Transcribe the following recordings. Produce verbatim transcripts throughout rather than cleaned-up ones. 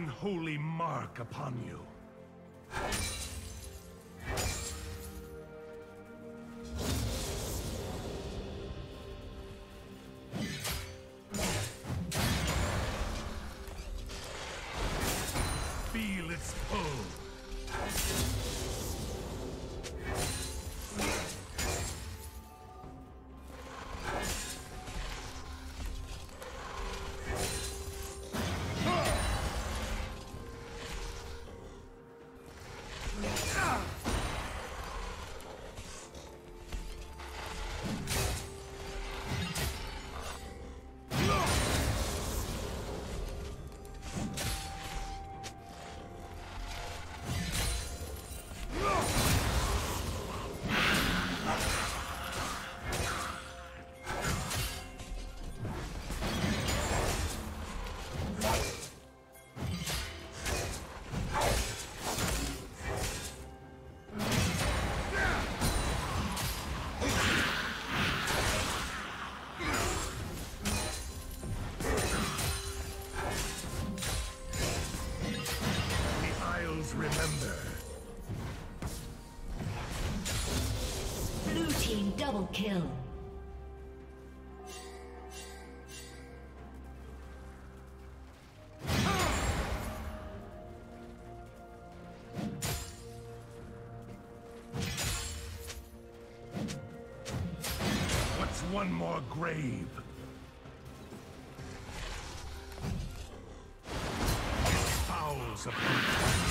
unholy mark upon you. Feel its pull. Remember. Blue team double kill. What's one more grave? Fouls upon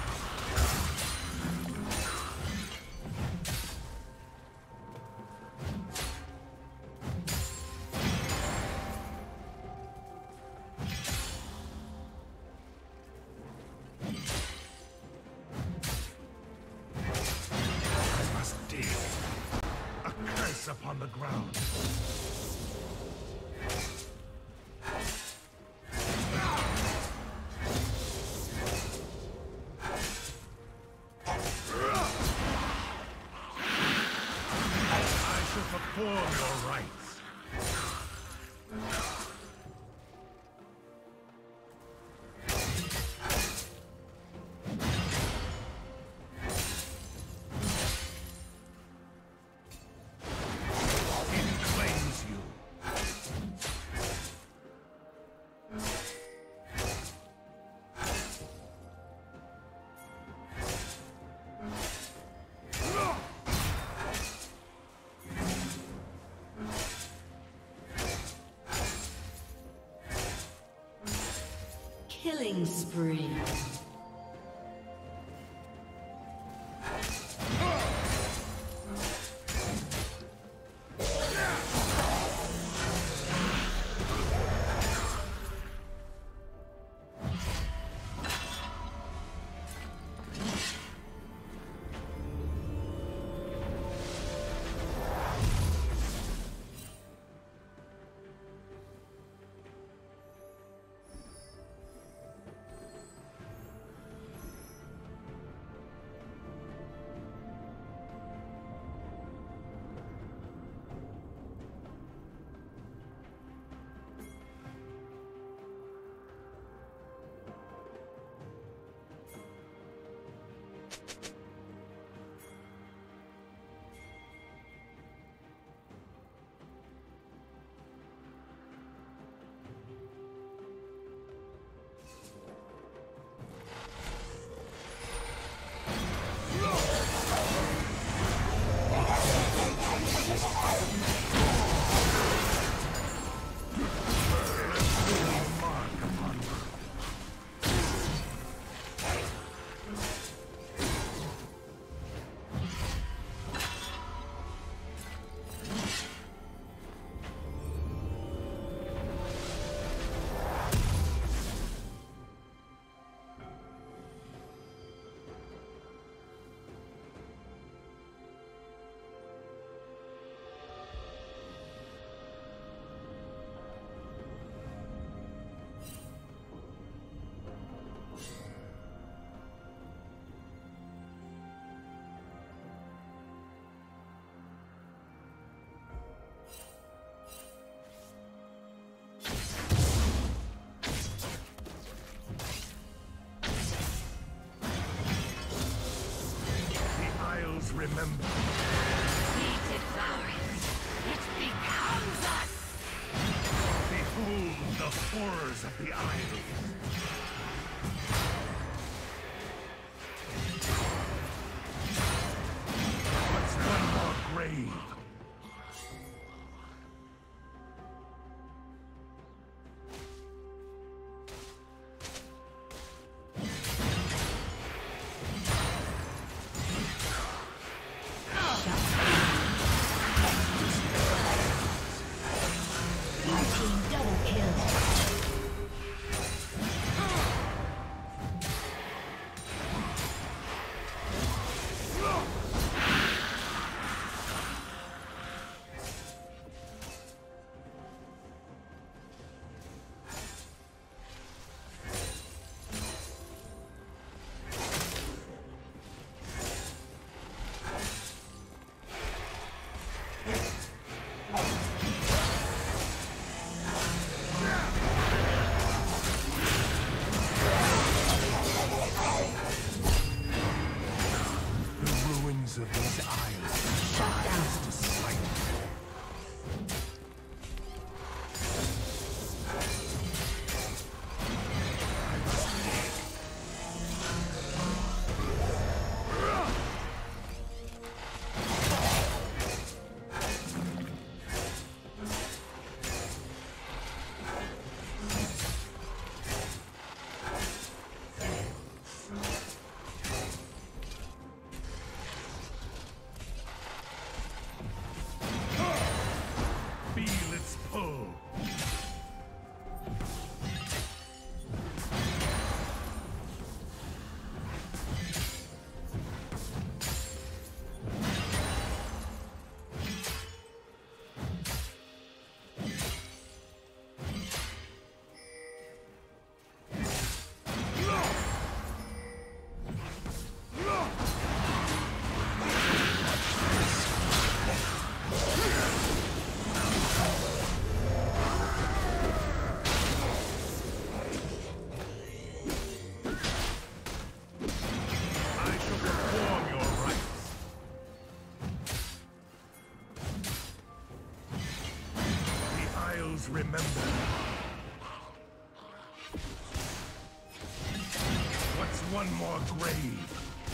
upon the ground. I shall perform your rites. Killing spree. remember. We devour it. It becomes us. Behold the horrors of the Isles. What's one more grave? Of these isles, shut down to sight. Remember. What's one more grave?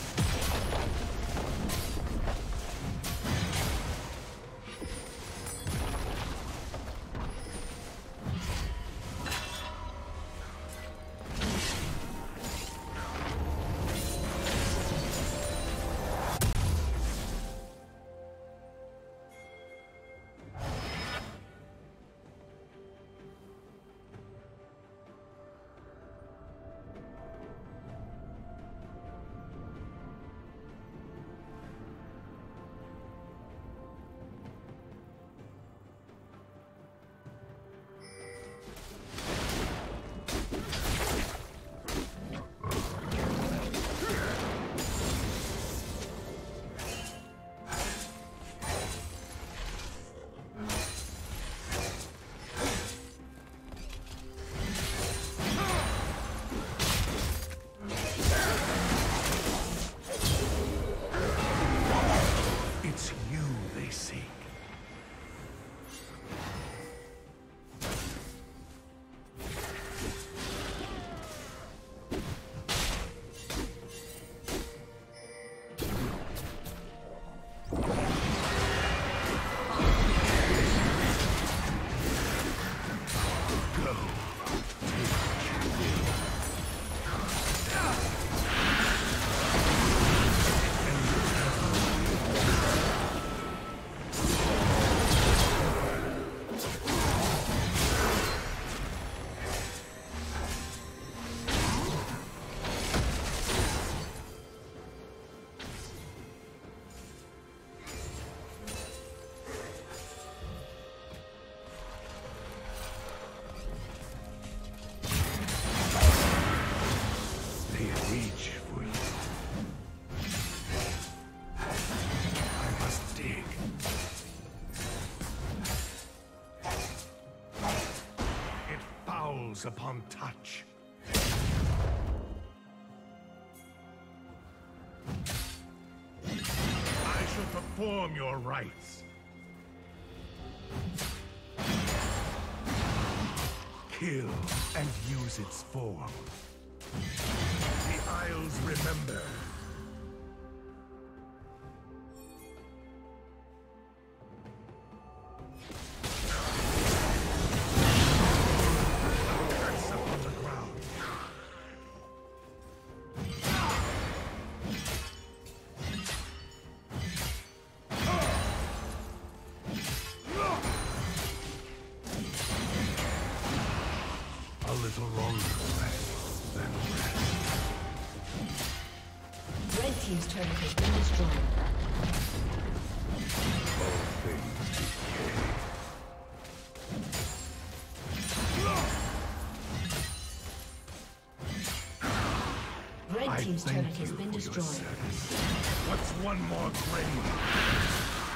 Upon touch. I perform your rites. Kill and use its form. The Isles remember. Team's turret has been destroyed. All things decay. Red I team's thank turret has you been for your destroyed. service. What's one more grave?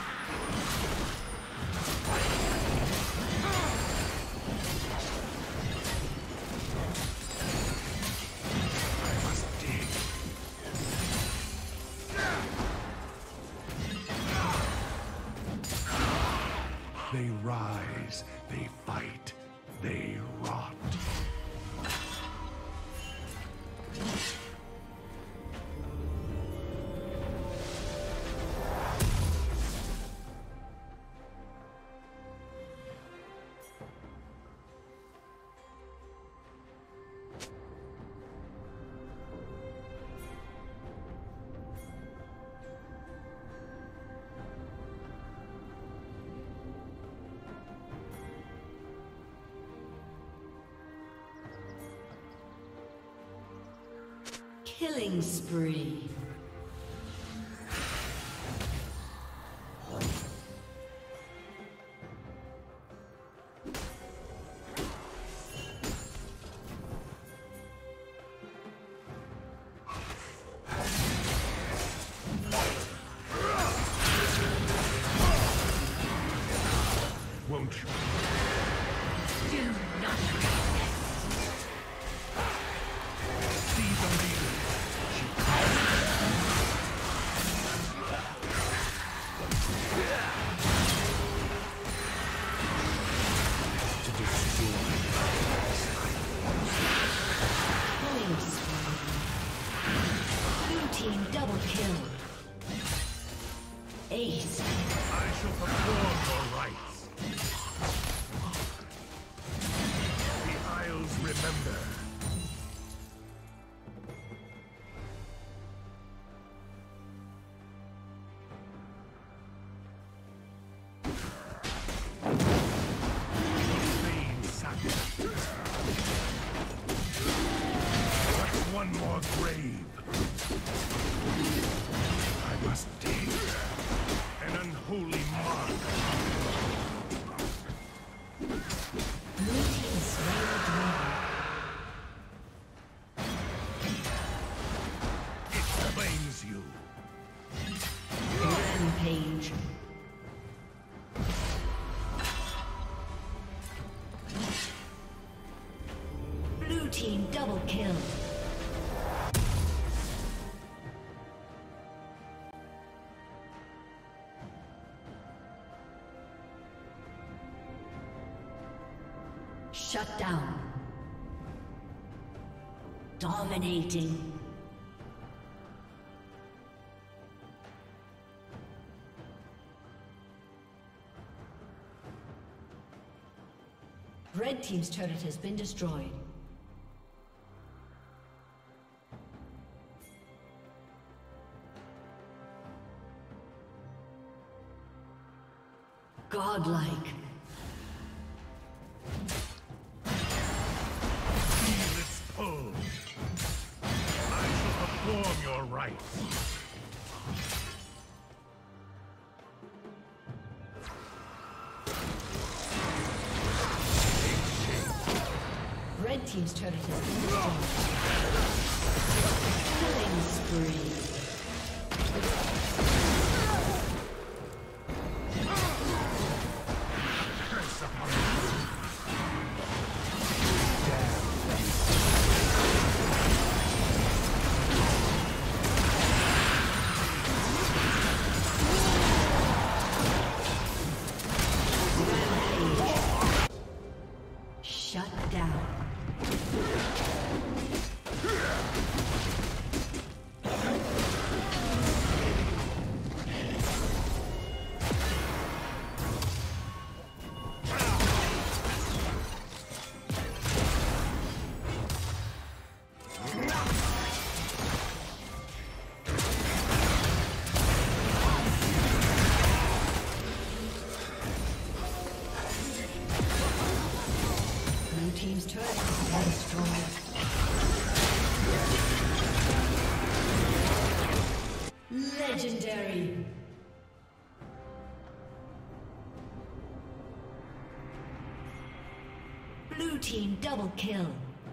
They rise, they fight, they rot. Killing spree. Won't you? Do not resist. See the leader. To destroy. Killing spree. Blue team double kill. Ace. I shall perform your rites. The Isles remember. Vain sacrifice. What's one more grave? I must dig an unholy mark. Blue team slain the dragon. It claims you. Rampage. Blue team double kill. Shut down. Dominating. Red team's turret has been destroyed. Godlike. Feel its pull. I shall perform your rites. Red team's turret has been destroyed. Killing spree. Curse upon you. Damn. Legendary. Blue team double kill.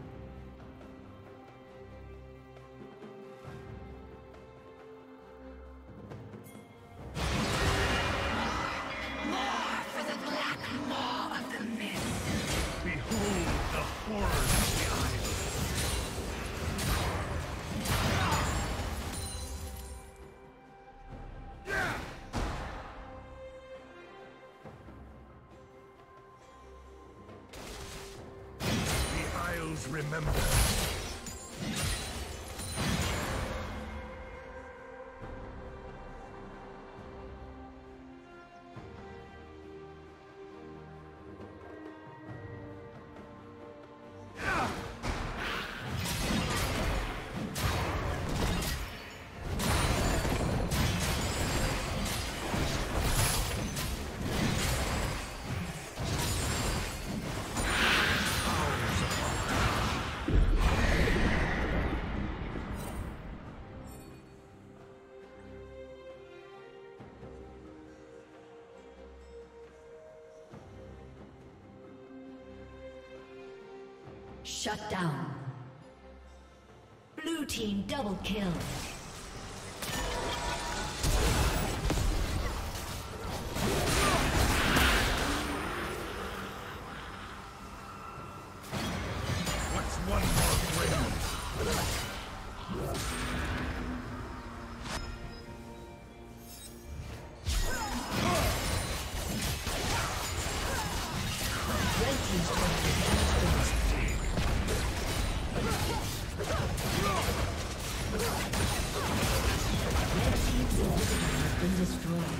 Remember. Shut down. Blue team double kill. What's one more ring? Red team's turret has been destroyed.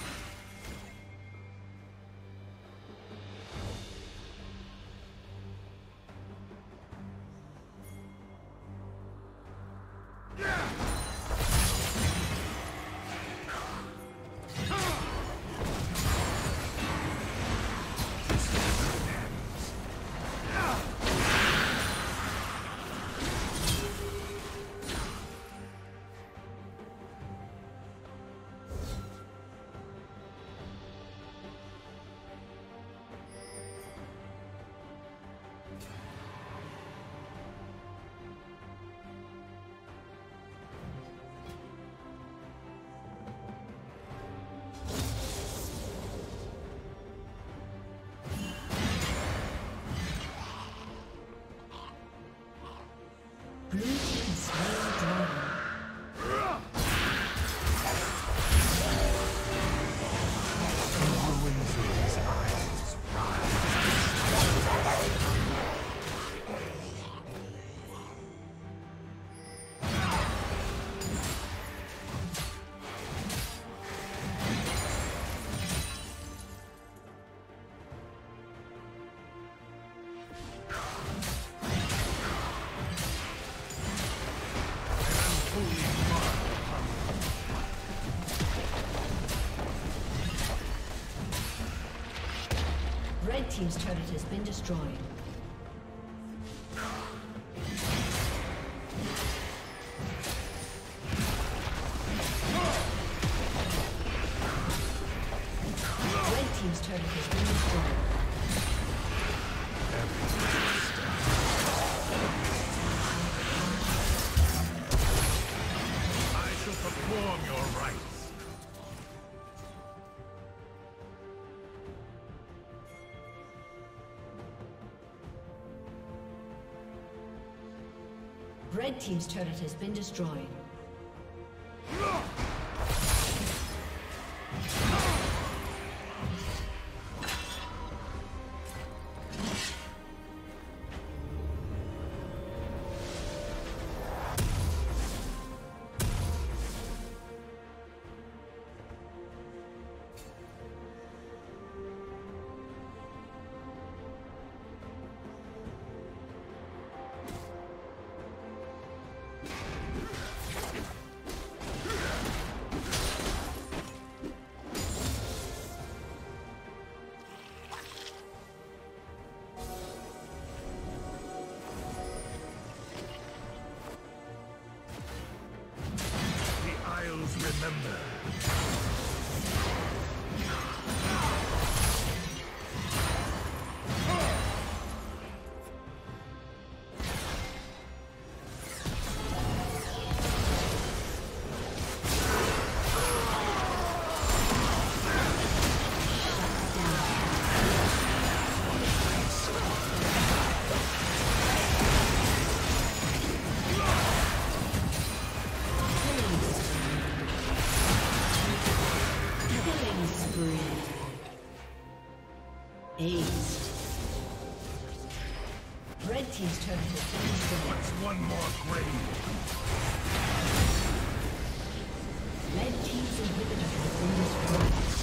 Blue team slain dragon. Red team's turret has been destroyed. Red team's turret has been destroyed. I shall perform your rites. Red team's turret has been destroyed. remember. Aced. Red team's turret has been destroyed. What's one more grave? Red team's inhibitor has been destroyed.